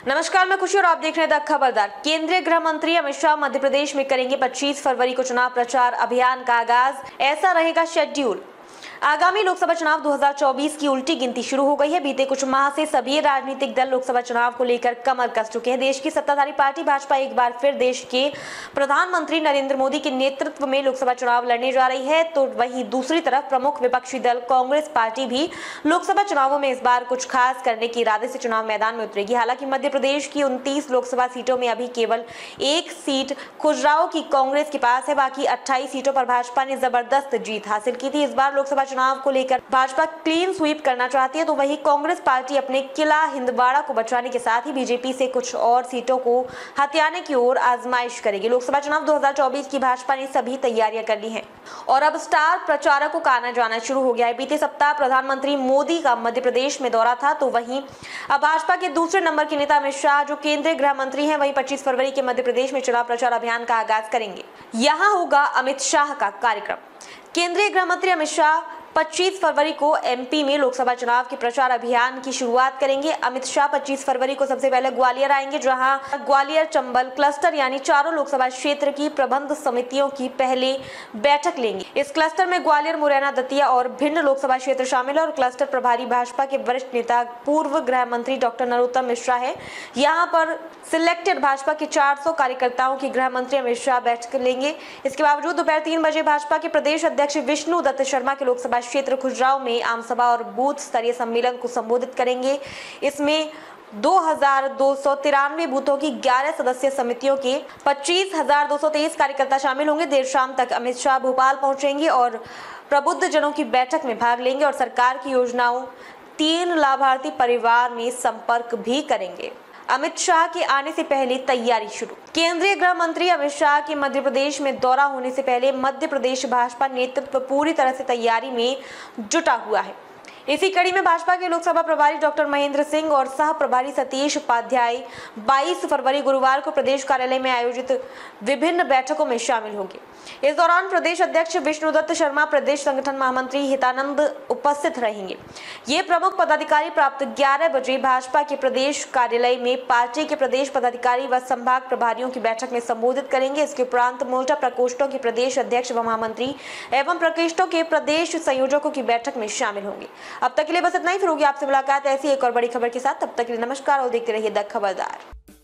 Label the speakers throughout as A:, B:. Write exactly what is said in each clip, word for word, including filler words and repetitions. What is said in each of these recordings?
A: नमस्कार, मैं खुशी और आप देख रहे हैं द खबरदार। केंद्रीय गृह मंत्री अमित शाह मध्य प्रदेश में करेंगे पच्चीस फरवरी को चुनाव प्रचार अभियान का आगाज। ऐसा रहेगा शेड्यूल। आगामी लोकसभा चुनाव दो हज़ार चौबीस की उल्टी गिनती शुरू हो गई है। बीते कुछ माह से सभी राजनीतिक दल लोकसभा चुनाव को लेकर कमर कस चुके हैं। देश की सत्ताधारी पार्टी भाजपा एक बार फिर देश के प्रधानमंत्री नरेंद्र मोदी के नेतृत्व में लोकसभा चुनाव लड़ने जा रही है, तो वहीं दूसरी तरफ प्रमुख विपक्षी दल कांग्रेस पार्टी भी लोकसभा चुनावों में इस बार कुछ खास करने के इरादे से चुनाव मैदान में उतरेगी। हालांकि मध्य प्रदेश की उनतीस लोकसभा सीटों में अभी केवल एक सीट खुजराहो की कांग्रेस के पास है। बाकी अट्ठाईस सीटों पर भाजपा ने जबरदस्त जीत हासिल की थी। इस बार लोकसभा चुनाव को लेकर भाजपा क्लीन स्वीप करना चाहती है, तो वहीं कांग्रेस पार्टी अपने किला हिंदवाड़ा को बचाने के साथ ही बीजेपी से कुछ और सीटों को हथियाने की ओर आजमाइश करेगी। लोकसभा चुनाव दो हज़ार चौबीस की भाजपा ने सभी तैयारियां कर ली हैं और अब स्टार प्रचारकों का आना जाना शुरू हो गया है। बीते सप्ताह प्रधानमंत्री मोदी का मध्य प्रदेश में दौरा था, तो वहीं अब भाजपा के दूसरे नंबर के नेता अमित शाह, जो केंद्रीय गृह मंत्री हैं, वही पच्चीस फरवरी के मध्य प्रदेश में चुनाव प्रचार अभियान का आगाज करेंगे। यहाँ होगा अमित शाह का कार्यक्रम। केंद्रीय गृह मंत्री अमित शाह पच्चीस फरवरी को एमपी में लोकसभा चुनाव के प्रचार अभियान की शुरुआत करेंगे। अमित शाह पच्चीस फरवरी को सबसे पहले ग्वालियर आएंगे, जहां ग्वालियर चंबल क्लस्टर यानी चारों लोकसभा क्षेत्र की प्रबंध समितियों की पहले बैठक लेंगे। इस क्लस्टर में ग्वालियर, मुरैना, दतिया और भिंड लोकसभा क्षेत्र शामिल है और क्लस्टर प्रभारी भाजपा के वरिष्ठ नेता पूर्व गृह मंत्री डॉक्टर नरोत्तम मिश्रा है। यहाँ पर सिलेक्टेड भाजपा के चार सौ कार्यकर्ताओं की गृह मंत्री अमित शाह बैठक लेंगे। इसके बावजूद दोपहर तीन बजे भाजपा के प्रदेश अध्यक्ष विष्णु दत्त शर्मा के लोकसभा क्षेत्र खुजराहो में आम सभा और बूथ स्तरीय सम्मेलन को संबोधित करेंगे। इसमें दो हजार दो सौ तिरानवे बूथों की ग्यारह सदस्यीय समितियों के पच्चीस हजार दो सौ तेईस कार्यकर्ता शामिल होंगे। देर शाम तक अमित शाह भोपाल पहुंचेंगे और प्रबुद्ध जनों की बैठक में भाग लेंगे और सरकार की योजनाओं तीन लाभार्थी परिवार में संपर्क भी करेंगे। अमित शाह के आने से पहले तैयारी शुरू। केंद्रीय गृह मंत्री अमित शाह के मध्य प्रदेश में दौरा होने से पहले मध्य प्रदेश भाजपा नेतृत्व पूरी तरह से तैयारी में जुटा हुआ है। इसी कड़ी में भाजपा के लोकसभा प्रभारी डॉक्टर महेंद्र सिंह और सह प्रभारी सतीश उपाध्याय बाईस फरवरी गुरुवार को प्रदेश कार्यालय में आयोजित विभिन्न बैठकों में शामिल होंगे। इस दौरान प्रदेश अध्यक्ष विष्णुदत्त शर्मा, प्रदेश संगठन महामंत्री हितानंद उपस्थित रहेंगे। ये प्रमुख पदाधिकारी प्राप्त ग्यारह बजे भाजपा के प्रदेश कार्यालय में पार्टी के प्रदेश पदाधिकारी व संभाग प्रभारियों की बैठक में संबोधित करेंगे। इसके उपरांत मोर्चा प्रकोष्ठों के प्रदेश अध्यक्ष व महामंत्री एवं प्रकोष्ठों के प्रदेश संयोजकों की बैठक में शामिल होंगे। अब तक के लिए बस इतना ही। फिर होगी आपसे मुलाकात ऐसी एक और बड़ी खबर के साथ। तब तक के लिए नमस्कार और देखते रहिए द खबरदार।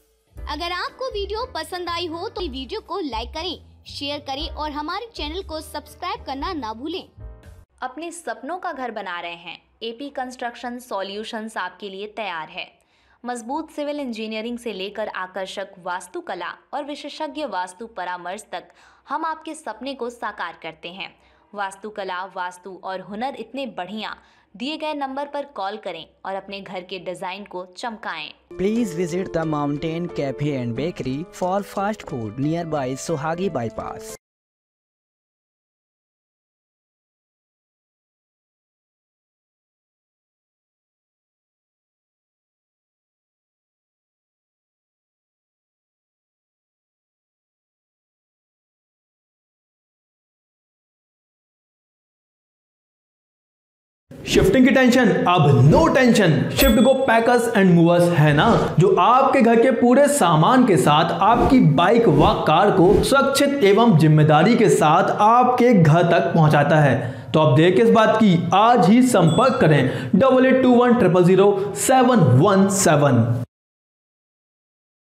B: अगर आपको वीडियो पसंद आई हो तो वीडियो को लाइक करें, शेयर करें और हमारे चैनल को सब्सक्राइब करना ना भूलें।
C: अपने सपनों का घर बना रहे हैं? एपी कंस्ट्रक्शन सॉल्यूशंस आपके लिए तैयार है। मजबूत सिविल इंजीनियरिंग से लेकर आकर्षक वास्तुकला और विशेषज्ञ वास्तु परामर्श तक हम आपके सपने को साकार करते हैं। वास्तुकला, वास्तु और हुनर इतने बढ़िया, दिए गए नंबर पर कॉल करें और अपने घर के डिजाइन को चमकाएं।
D: Please visit the Mountain Cafe and Bakery for fast food nearby Sohagi Bypass.
E: Shifting की टेंशन अब no tension. Shift go packers and movers है ना, जो आपके घर के पूरे सामान के साथ आपकी बाइक व कार को सुरक्षित एवं जिम्मेदारी के साथ आपके घर तक पहुंचाता है। तो अब देर किस बात की, आज ही संपर्क करें double eight two one triple zero seven one seven.